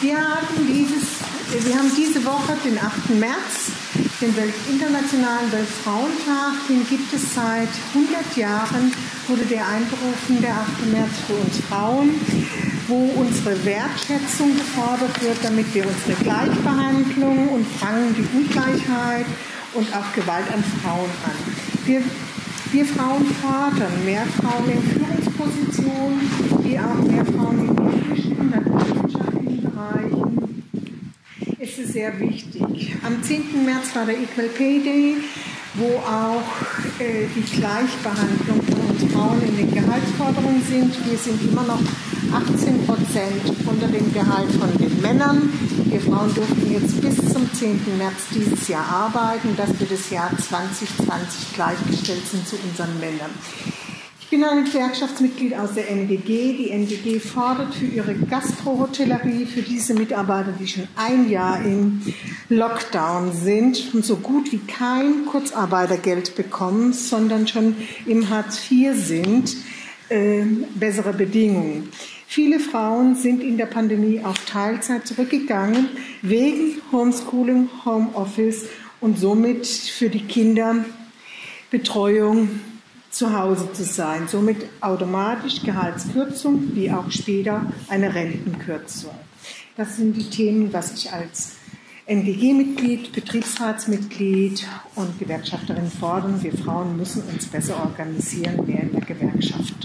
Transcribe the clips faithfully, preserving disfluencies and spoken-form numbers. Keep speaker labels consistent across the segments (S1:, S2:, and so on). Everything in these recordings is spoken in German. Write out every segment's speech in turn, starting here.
S1: Wir haben, dieses, wir haben diese Woche den achten März, den Welt Internationalen Weltfrauentag. Den gibt es seit hundert Jahren, wurde der einberufen, der achte März für uns Frauen, wo unsere Wertschätzung gefordert wird, damit wir unsere Gleichbehandlung und fangen die Ungleichheit und auch Gewalt an Frauen an. Wir, wir Frauen fordern mehr Frauen in Führungspositionen, wie auch mehr Frauen in technischen, naturwissenschaftlichen Bereichen. Es ist sehr wichtig. Am zehnten März war der Equal Pay Day, wo auch äh, die Gleichbehandlung von uns Frauen in den Gehaltsforderungen sind. Wir sind immer noch achtzehn Prozent unter dem Gehalt von den Männern. Wir Frauen durften jetzt bis zum zehnten März dieses Jahr arbeiten, dass wir das Jahr zwanzig zwanzig gleichgestellt sind zu unseren Männern. Ich bin ein Gewerkschaftsmitglied aus der N G G. Die N G G fordert für ihre Gastrohotellerie, für diese Mitarbeiter, die schon ein Jahr im Lockdown sind und so gut wie kein Kurzarbeitergeld bekommen, sondern schon im Hartz vier sind, äh, bessere Bedingungen. Viele Frauen sind in der Pandemie auf Teilzeit zurückgegangen, wegen Homeschooling, Homeoffice und somit für die Kinderbetreuung zu Hause zu sein. Somit automatisch Gehaltskürzung, wie auch später eine Rentenkürzung. Das sind die Themen, was ich als N G G-Mitglied, Betriebsratsmitglied und Gewerkschafterin fordern. Wir Frauen müssen uns besser organisieren, mehr in der Gewerkschaft.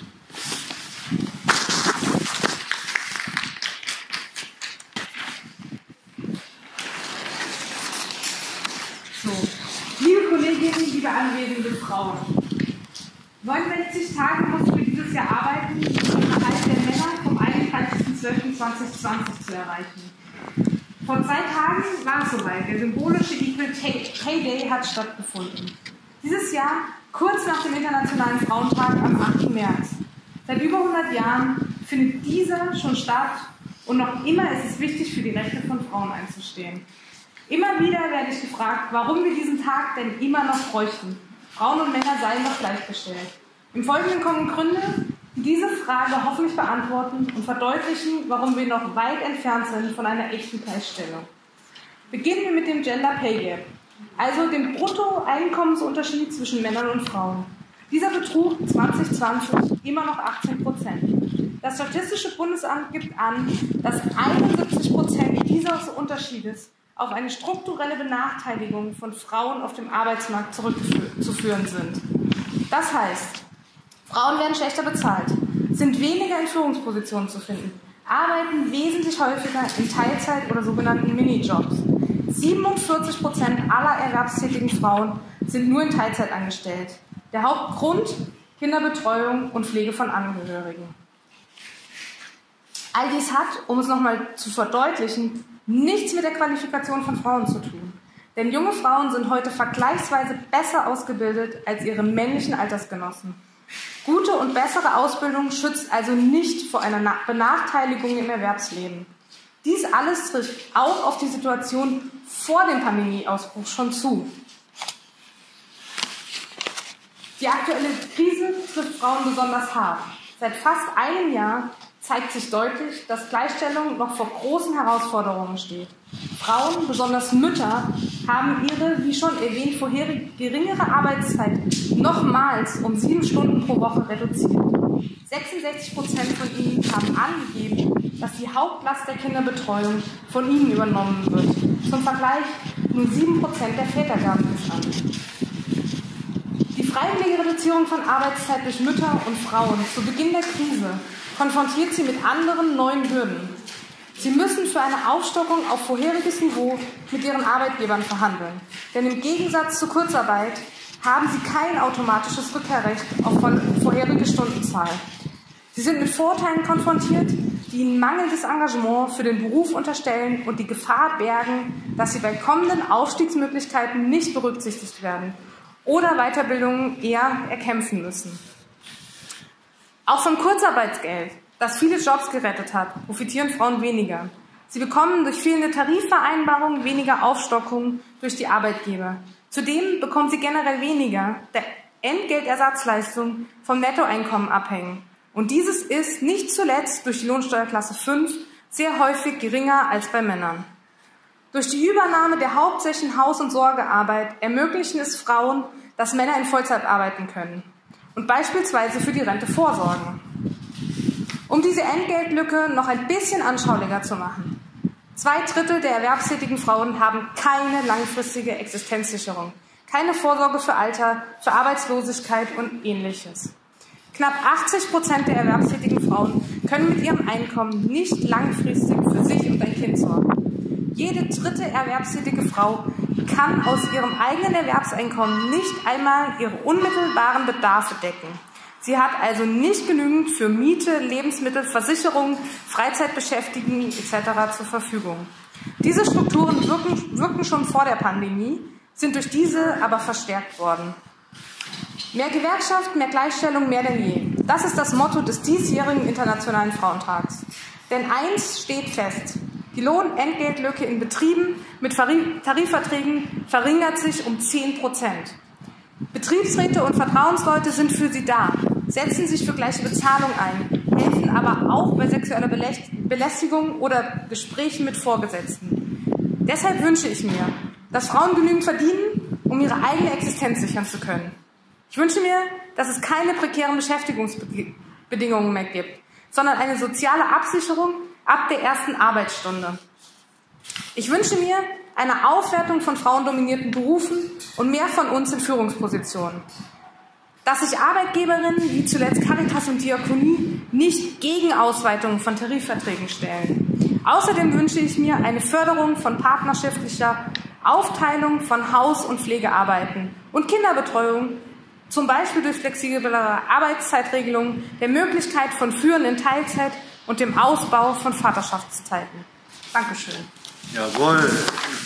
S2: So, liebe Kolleginnen, liebe anwesende Frauen, neunundsechzig Tage mussten wir dieses Jahr arbeiten, um den Gehalt der Männer vom einunddreißigsten zwölften zweitausendzwanzig zu erreichen. Vor zwei Tagen war es soweit. Der symbolische Equal Pay Day hat stattgefunden. Dieses Jahr kurz nach dem Internationalen Frauentag am achten März. Seit über hundert Jahren findet dieser schon statt und noch immer ist es wichtig, für die Rechte von Frauen einzustehen. Immer wieder werde ich gefragt, warum wir diesen Tag denn immer noch bräuchten. Frauen und Männer seien doch gleichgestellt. Im Folgenden kommen Gründe, die diese Frage hoffentlich beantworten und verdeutlichen, warum wir noch weit entfernt sind von einer echten Gleichstellung. Beginnen wir mit dem Gender Pay Gap, also dem Bruttoeinkommensunterschied zwischen Männern und Frauen. Dieser betrug zwanzig zwanzig immer noch achtzehn Prozent. Das Statistische Bundesamt gibt an, dass einundsiebzig Prozent dieses Unterschiedes auf eine strukturelle Benachteiligung von Frauen auf dem Arbeitsmarkt zurückzuführen sind. Das heißt, Frauen werden schlechter bezahlt, sind weniger in Führungspositionen zu finden, arbeiten wesentlich häufiger in Teilzeit- oder sogenannten Minijobs. siebenundvierzig Prozent aller erwerbstätigen Frauen sind nur in Teilzeit angestellt. Der Hauptgrund: Kinderbetreuung und Pflege von Angehörigen. All dies hat, um es nochmal zu verdeutlichen, nichts mit der Qualifikation von Frauen zu tun. Denn junge Frauen sind heute vergleichsweise besser ausgebildet als ihre männlichen Altersgenossen. Gute und bessere Ausbildung schützt also nicht vor einer Benachteiligung im Erwerbsleben. Dies alles trifft auch auf die Situation vor dem Pandemieausbruch schon zu. Die aktuelle Krise trifft Frauen besonders hart. Seit fast einem Jahr zeigt sich deutlich, dass Gleichstellung noch vor großen Herausforderungen steht. Frauen, besonders Mütter, haben ihre, wie schon erwähnt, vorherige geringere Arbeitszeit nochmals um sieben Stunden pro Woche reduziert. sechsundsechzig Prozent von ihnen haben angegeben, dass die Hauptlast der Kinderbetreuung von ihnen übernommen wird. Zum Vergleich, nur sieben Prozent der Väter gaben es an. Die freiwillige Reduzierung von Arbeitszeit durch Mütter und Frauen zu Beginn der Krise konfrontiert sie mit anderen neuen Hürden. Sie müssen für eine Aufstockung auf vorheriges Niveau mit ihren Arbeitgebern verhandeln. Denn im Gegensatz zur Kurzarbeit haben sie kein automatisches Rückkehrrecht auf vorherige Stundenzahl. Sie sind mit Vorteilen konfrontiert, die ihnen mangelndes Engagement für den Beruf unterstellen und die Gefahr bergen, dass sie bei kommenden Aufstiegsmöglichkeiten nicht berücksichtigt werden oder Weiterbildungen eher erkämpfen müssen. Auch vom Kurzarbeitsgeld, das viele Jobs gerettet hat, profitieren Frauen weniger. Sie bekommen durch fehlende Tarifvereinbarungen weniger Aufstockung durch die Arbeitgeber. Zudem bekommen sie generell weniger, da Entgeltersatzleistungen vom Nettoeinkommen abhängen. Und dieses ist nicht zuletzt durch die Lohnsteuerklasse fünf
S3: sehr häufig geringer als bei Männern. Durch die Übernahme der hauptsächlichen Haus- und Sorgearbeit ermöglichen es Frauen, dass Männer in Vollzeit arbeiten können und beispielsweise für die Rente vorsorgen. Um diese Entgeltlücke noch ein bisschen anschaulicher zu machen: Zwei Drittel der erwerbstätigen Frauen haben keine langfristige Existenzsicherung, keine Vorsorge für Alter, für Arbeitslosigkeit und Ähnliches. Knapp achtzig Prozent der erwerbstätigen Frauen können mit ihrem Einkommen nicht langfristig für sich und ein Kind sorgen. Jede dritte erwerbstätige Frau kann aus ihrem eigenen Erwerbseinkommen nicht einmal ihre unmittelbaren Bedarfe decken. Sie hat also nicht genügend für Miete, Lebensmittel, Versicherung, Freizeitbeschäftigung et cetera zur Verfügung. Diese Strukturen wirken, wirken schon vor der Pandemie, sind durch diese aber verstärkt worden. Mehr Gewerkschaft, mehr Gleichstellung, mehr denn je. Das ist das Motto des diesjährigen Internationalen Frauentags. Denn eins steht fest: Die Lohnentgeltlücke in Betrieben mit Tarifverträgen verringert sich um zehn Prozent. Betriebsräte und Vertrauensleute sind für sie da, setzen sich für gleiche Bezahlung ein, helfen aber auch bei sexueller Belästigung oder Gesprächen mit Vorgesetzten. Deshalb wünsche ich mir, dass Frauen genügend verdienen, um ihre eigene Existenz sichern zu können. Ich wünsche mir, dass es keine prekären Beschäftigungsbedingungen mehr gibt, sondern eine soziale Absicherung ab der ersten Arbeitsstunde. Ich wünsche mir eine Aufwertung von frauendominierten Berufen und mehr von uns in Führungspositionen. Dass sich Arbeitgeberinnen, wie zuletzt Caritas und Diakonie, nicht gegen Ausweitungen von Tarifverträgen stellen. Außerdem wünsche ich mir eine Förderung von partnerschaftlicher Aufteilung von Haus- und Pflegearbeiten und Kinderbetreuung, zum Beispiel durch flexiblere Arbeitszeitregelungen, der Möglichkeit von Führen in Teilzeit und dem Ausbau von Vaterschaftszeiten. Dankeschön.
S4: Jawohl.